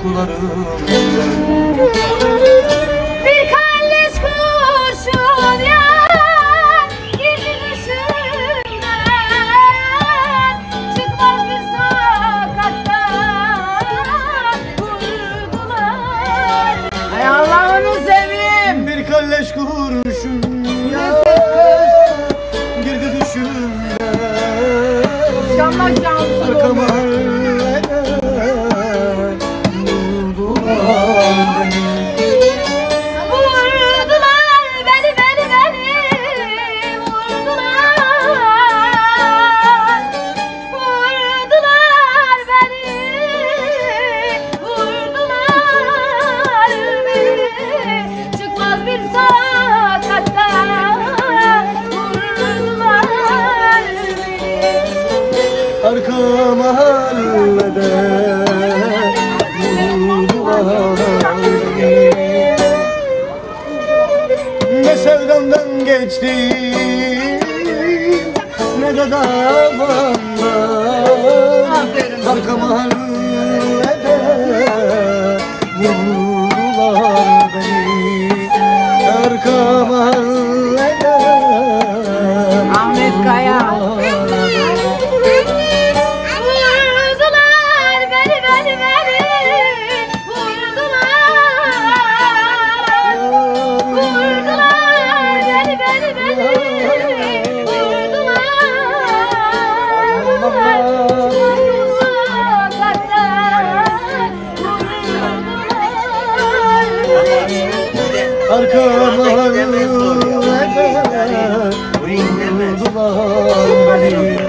korkularım. Bir kalleş kurşun yar girdi düşümden, çıkmaz bir sokaktan vurdular. Ay Allah'ını seveyim. Bir kalleş kurşun yar girdi düşümden, Canla şansın arka olur. mahalleden vurdular beni. Vurdular beni, beni, beni vurdular. Vurdular beni, vurdular beni. Çıkmaz bir sokakta vurdular beni. Arka mahallede vurdular beni. Ne sevdamdan geçtim, ne de davamdan. Aferin. Arka mahallede vurdular beni. Arka mahallede Ahmet Kaya. Vurdular beni, beni, beni vurdular. Vurdular beni, beni, beni vurdular. Sokakta vurdular beni. Arka mahallede vurdular beni.